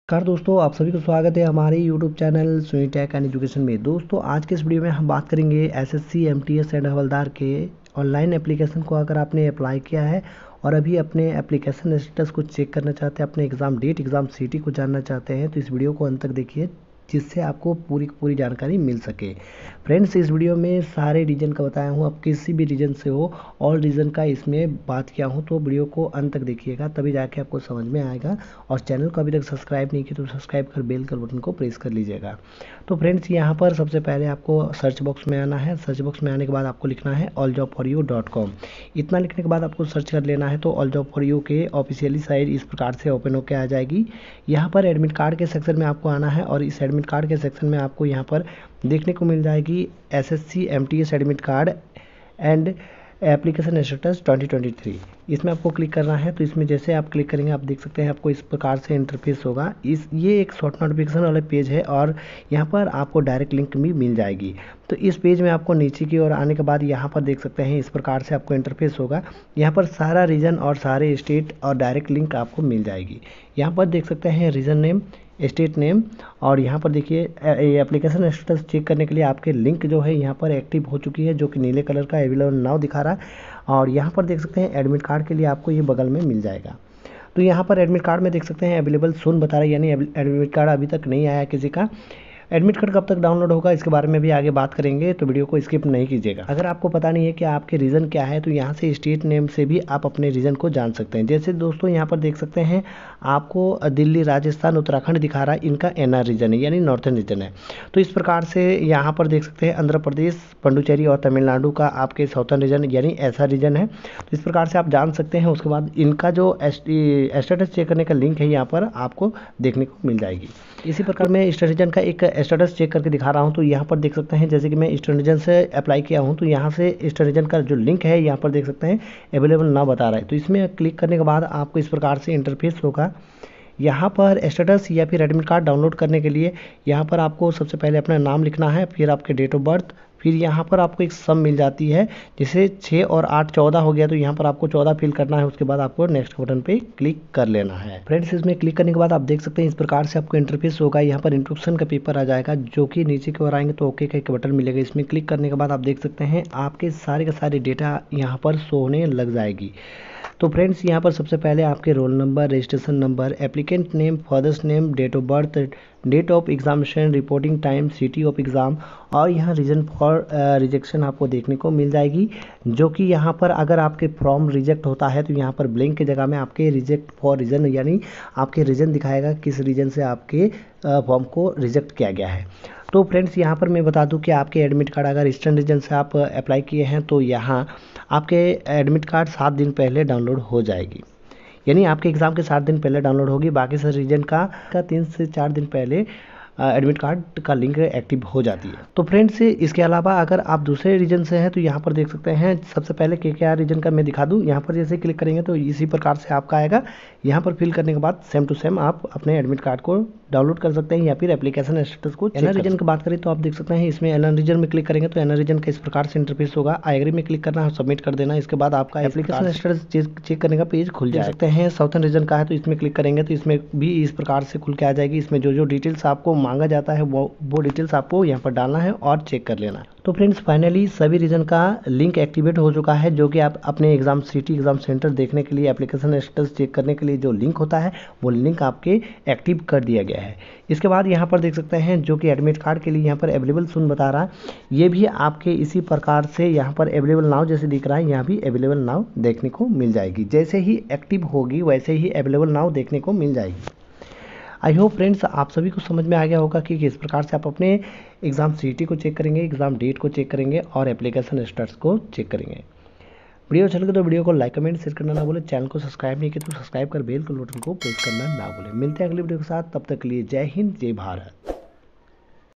नमस्कार दोस्तों, आप सभी को स्वागत है हमारे YouTube channel Suni tech and education में। दोस्तों आज के इस वीडियो में हम बात करेंगे एसएससी एमटीएस एंड हवलदार के ऑनलाइन एप्लीकेशन को अगर आपने अप्लाई किया है और अभी अपने एप्लीकेशन स्टेटस को चेक करना चाहते हैं, अपने एग्ज़ाम डेट एग्ज़ाम सिटी को जानना चाहते हैं, तो इस वीडियो को अंत तक देखिए जिससे आपको पूरी जानकारी मिल सके। फ्रेंड्स इस वीडियो में सारे रीजन का बताया हूँ, आप किसी भी रीजन से हो ऑल रीजन का इसमें बात किया हूँ, तो वीडियो को अंत तक देखिएगा तभी जाके आपको समझ में आएगा। और चैनल को अभी तक सब्सक्राइब नहीं किया तो सब्सक्राइब कर बेल कर बटन को प्रेस कर लीजिएगा। तो फ्रेंड्स यहाँ पर सबसे पहले आपको सर्च बॉक्स में आना है। सर्च बॉक्स में आने के बाद आपको लिखना है alljobforyou.com। इतना लिखने के बाद आपको सर्च कर लेना है तो ऑल जॉब फॉर यू के ऑफिशियली साइट इस प्रकार से ओपन होकर आ जाएगी। यहाँ पर एडमिट कार्ड के सेक्शन में आपको आना है और इस एडमिट कार्ड के सेक्शन में आपको यहाँ पर देखने को मिल जाएगी SSC MTS admit card and application status 2023। इसमें आपको क्लिक करना है। तो इसमें जैसे आप क्लिक करेंगे आप देख सकते हैं आपको इस प्रकार से इंटरफेस होगा। ये एक शॉर्ट नोटिफिकेशन वाला पेज है और यहाँ पर आपको डायरेक्ट लिंक भी मिल जाएगी। तो इस पेज में आपको नीचे की ओर आने के बाद यहाँ पर देख सकते हैं इस प्रकार से आपको इंटरफेस होगा। यहाँ पर सारा रीजन और सारे स्टेट और डायरेक्ट लिंक आपको मिल जाएगी। यहाँ पर देख सकते हैं रीजन नेम, स्टेट नेम, और यहाँ पर देखिए एप्लीकेशन स्टेटस चेक करने के लिए आपके लिंक जो है यहाँ पर एक्टिव हो चुकी है, जो कि नीले कलर का अवेलेबल नाउ दिखा रहा है। और यहाँ पर देख सकते हैं एडमिट कार्ड के लिए आपको ये बगल में मिल जाएगा। तो यहाँ पर एडमिट कार्ड में देख सकते हैं अवेलेबल सुन बता रहा है, यानी एडमिट कार्ड अभी तक नहीं आया किसी का। एडमिट कार्ड कब तक डाउनलोड होगा इसके बारे में भी आगे बात करेंगे, तो वीडियो को स्किप नहीं कीजिएगा। अगर आपको पता नहीं है कि आपके रीजन क्या है तो यहाँ से स्टेट नेम से भी आप अपने रीजन को जान सकते हैं। जैसे दोस्तों यहाँ पर देख सकते हैं आपको दिल्ली, राजस्थान, उत्तराखंड दिखा रहा है, इनका एनआर रीजन है यानी नॉर्थन रीजन है। तो इस प्रकार से यहाँ पर देख सकते हैं आंध्र प्रदेश, पुडुचेरी और तमिलनाडु का आपके साउथर्न रीजन यानी ऐसा रीजन है। तो इस प्रकार से आप जान सकते हैं। उसके बाद इनका जो स्टेटस चेक करने का लिंक है यहाँ पर आपको देखने को मिल जाएगी। इसी प्रकार मैं ईस्टर्न रीजन का एक स्टेटस चेक करके दिखा रहा हूं। तो यहाँ पर देख सकते हैं जैसे कि मैं ईस्टर्न रीजन से अप्लाई किया हूं, तो यहाँ से ईस्टर्न रीजन का जो लिंक है यहाँ पर देख सकते हैं अवेलेबल ना बता रहा है। तो इसमें क्लिक करने के बाद आपको इस प्रकार से इंटरफेस होगा। यहाँ पर स्टेटस या फिर एडमिट कार्ड डाउनलोड करने के लिए यहाँ पर आपको सबसे पहले अपना नाम लिखना है, फिर आपके डेट ऑफ बर्थ, फिर यहाँ पर आपको एक सम मिल जाती है। जैसे 6 और 8 14 हो गया तो यहाँ पर आपको 14 फिल करना है। उसके बाद आपको नेक्स्ट बटन पे क्लिक कर लेना है। फ्रेंड्स इसमें क्लिक करने के बाद आप देख सकते हैं इस प्रकार से आपको इंटरफेस होगा। यहाँ पर इंस्ट्रक्शन का पेपर आ जाएगा, जो कि नीचे की ओर आएंगे तो ओके का एक बटन मिलेगा। इसमें क्लिक करने के बाद आप देख सकते हैं आपके सारे के सारे डेटा यहाँ पर शो होने लग जाएगी। तो फ्रेंड्स यहाँ पर सबसे पहले आपके roll number, registration number, applicant name, father's name, date of birth, date of examination, reporting time, city of exam और यहाँ रीज़न फॉर रिजेक्शन आपको देखने को मिल जाएगी। जो कि यहाँ पर अगर आपके फॉर्म रिजेक्ट होता है तो यहाँ पर ब्लैंक की जगह में आपके रिजेक्ट फॉर रीज़न यानी आपके रीज़न दिखाएगा किस रीज़न से आपके फॉर्म को रिजेक्ट किया गया है। तो फ्रेंड्स यहाँ पर मैं बता दूं कि आपके एडमिट कार्ड अगर ईस्टर्न रीजन से आप अप्लाई किए हैं तो यहाँ आपके एडमिट कार्ड 7 दिन पहले डाउनलोड हो जाएगी, यानी आपके एग्ज़ाम के 7 दिन पहले डाउनलोड होगी। बाकी सर रीजन का 3 से 4 दिन पहले एडमिट कार्ड का लिंक एक्टिव हो जाती है। तो फ्रेंड्स इसके अलावा अगर आप दूसरे रीजन से हैं तो यहाँ पर देख सकते हैं सबसे पहले KKR रीजन का मैं दिखा दूँ। यहाँ पर जैसे क्लिक करेंगे तो इसी प्रकार से आपका आएगा। यहाँ पर फिल करने के बाद सेम टू सेम आप अपने एडमिट कार्ड को डाउनलोड कर सकते हैं या फिर एप्लीकेशन स्टेटस को एनआर रीजन की बात करें तो आप देख सकते हैं इसमें एनआर रीजन में क्लिक करेंगे तो एनआर रीजन का इस प्रकार से इंटरफेस होगा। आई एग्री में क्लिक करना है, सबमिट कर देना। इसके बाद आपका एप्लीकेशन स्टेटस चेक करने का पेज खुल जा सकते हैं। साउथर्न रीजन का है तो इसमें क्लिक करेंगे तो इसमें भी इस प्रकार से खुल के आ जाएगी। इसमें जो डिटेल्स आपको मांगा जाता है वो डिटेल्स आपको यहाँ पर डालना है और चेक कर लेना है। तो फ्रेंड्स फाइनली सभी रीजन का लिंक एक्टिवेट हो चुका है, जो कि आप अपने एग्जाम सिटी एग्जाम सेंटर देखने के लिए एप्लीकेशन स्टेटस चेक करने के लिए जो लिंक होता है वो लिंक आपके एक्टिव कर दिया गया है। इसके बाद यहाँ पर देख सकते हैं जो कि एडमिट कार्ड के लिए यहाँ पर अवेलेबल सुन बता रहा है, ये भी आपके इसी प्रकार से यहाँ पर अवेलेबल नाउ जैसे दिख रहा है यहाँ भी अवेलेबल नाउ देखने को मिल जाएगी। जैसे ही एक्टिव होगी वैसे ही अवेलेबल नाउ देखने को मिल जाएगी। आई होप फ्रेंड्स आप सभी को समझ में आ गया होगा कि किस प्रकार से आप अपने एग्ज़ाम सिटी को चेक करेंगे, एग्ज़ाम डेट को चेक करेंगे और एप्लीकेशन स्टेटस को चेक करेंगे। वीडियो अच्छा लगे तो वीडियो को लाइक कमेंट शेयर करना ना भूलें। चैनल को सब्सक्राइब नहीं किया तो सब्सक्राइब कर बेल के बटन को प्रेस करना ना भूलें। मिलते हैं अगली वीडियो के साथ, तब तक के लिए जय हिंद जय भारत।